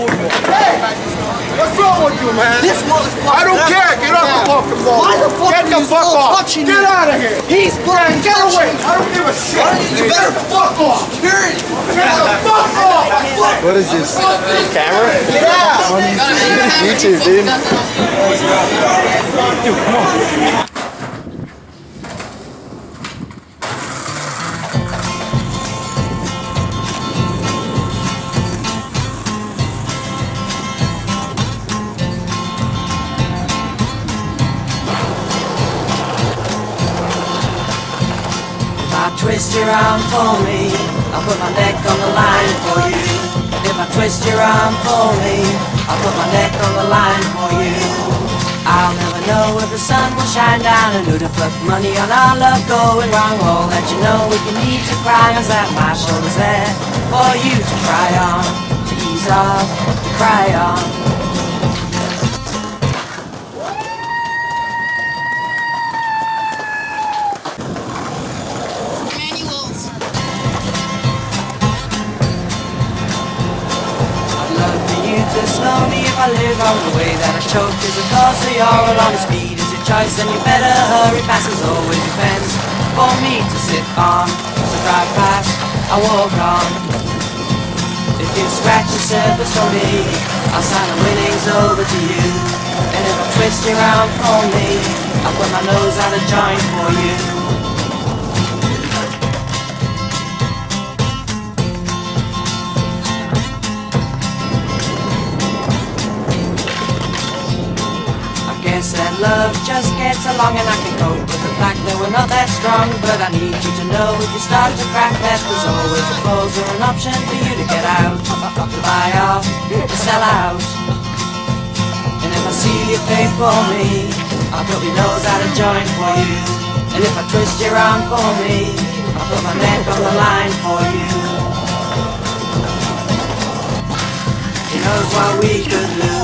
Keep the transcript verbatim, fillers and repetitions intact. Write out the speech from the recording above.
Hey! What's wrong with you, man? This motherfucker. I don't care. Get off the fucking ball. Why the fuck Get are the you fuck still off. touching Get me? out of here. He's fucking Get away. touching. I don't give a shit. You better fuck off. Security. Get the fuck off. What is this? Camera? Get out. On YouTube, dude. Dude, come on. If I twist your arm for me, I'll put my neck on the line for you. If I twist your arm for me, I'll put my neck on the line for you. I'll never know if the sun will shine down and who to put money on our love going wrong. All that you know if you need to cry is that my shoulder's there for you to cry on, to ease off, to cry on. To slow me if I live on the way that I choke is a cause so you're along the speed is your choice and you better hurry fast as always depends for me to sit on so drive fast I walk on if you scratch the surface for me I'll sign the winnings over to you and if I twist your arm for me I'll put my nose out of joint for you. Guess that love just gets along and I can cope with the fact that we're not that strong. But I need you to know if you start to crack that there's always a pose or an option for you to get out, to buy off, to sell out. And if I seal your fate for me, I'll put my nose out of joint for you. And if I twist your arm for me, I'll put my neck on the line for you. Who knows what we could lose?